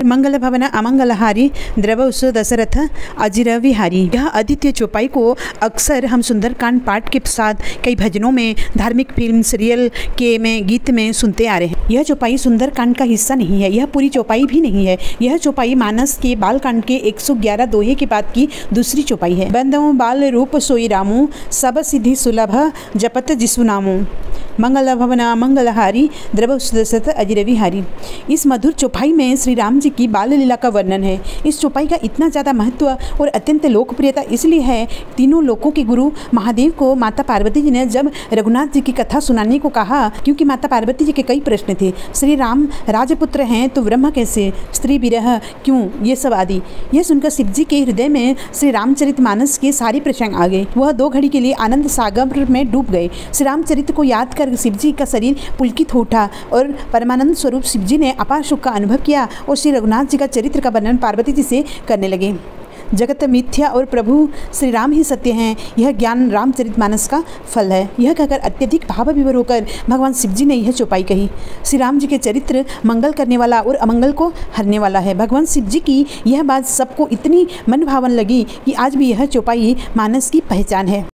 मंगल भवन अमंगलहारी द्रवउस दशरथ अजिर विहारी। यह आदित्य चौपाई को अक्सर हम सुंदरकांड पाठ के साथ कई भजनों में, धार्मिक फिल्म, सीरियल के में, गीत में सुनते आ रहे हैं। यह चौपाई सुंदरकांड का हिस्सा नहीं है, यह पूरी चौपाई भी नहीं है। यह चौपाई मानस के बालकांड के 111 दोहे के बाद की दूसरी चौपाई है। बंदो बाल रूप सोई रामू, सब सिद्धि सुलभ जपत जिसु नामू। मंगल भवन मंगलहारी द्रवउस दशरथ अजिर विहारी। इस मधुर चौपाई में श्री राम जी की बाल लीला का वर्णन है। इस चौपाई का इतना ज़्यादा महत्व और अत्यंत लोकप्रियता इसलिए है, तीनों लोकों के गुरु महादेव को माता पार्वती जी ने जब रघुनाथ जी की कथा सुनाने को कहा, क्योंकि माता पार्वती जी के कई प्रश्न थे। श्री राम राजपुत्र हैं तो ब्रह्म कैसे, स्त्री विरह क्यों, ये सब आदि। यह सुनकर शिव जी के हृदय में श्री रामचरितमानस के सारे प्रसंग आ गए। वह 2 घड़ी के लिए आनंद सागर में डूब गए। श्री रामचरित को याद कर शिव जी का शरीर पुलकित हो उठा और परमानंद स्वरूप शिव जी ने अपार सुख का अनुभव किया और श्री रघुनाथ जी का चरित्र का वर्णन पार्वती जी से करने लगे। जगत मिथ्या और प्रभु श्री राम ही सत्य हैं, यह ज्ञान रामचरितमानस का फल है। यह कहकर अत्यधिक भाव विभोर होकर भगवान शिव जी ने यह चौपाई कही। श्री राम जी के चरित्र मंगल करने वाला और अमंगल को हरने वाला है। भगवान शिव जी की यह बात सबको इतनी मन भावन लगी कि आज भी यह चौपाई मानस की पहचान है।